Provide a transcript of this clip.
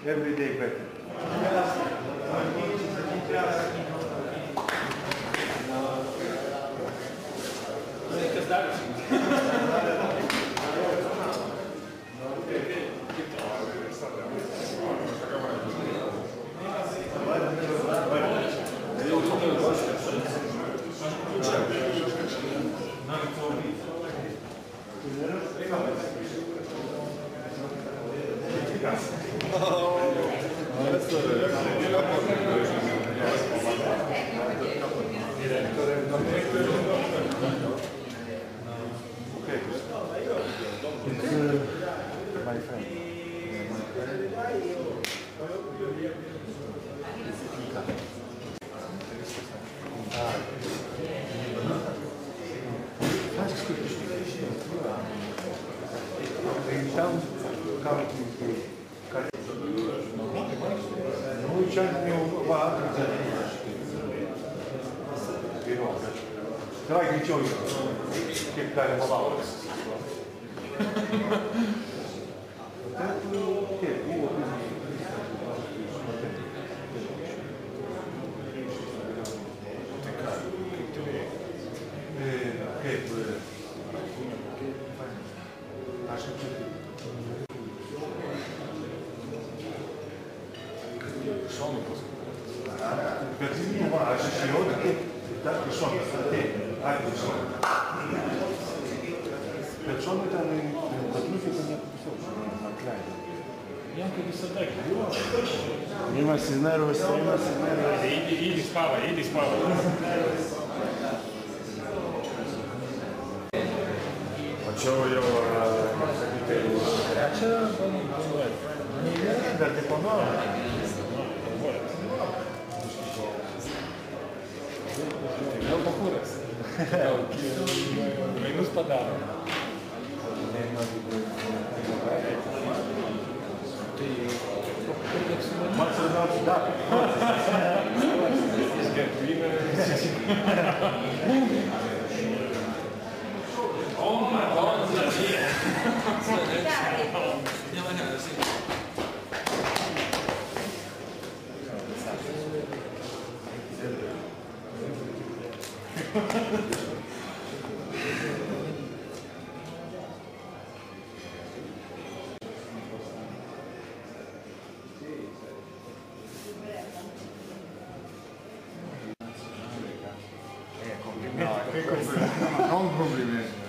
every day better. My friend. Nu uçak var. Давай ключевой. Кипкали мало. Ima si nervoso, ima si nervoso. Idi spava, idi spava. A ce ovo je ovo raditelju? Ja će Da te ponove. Evo pa kurac. Minus pa dano. What's about that? Non complimenti.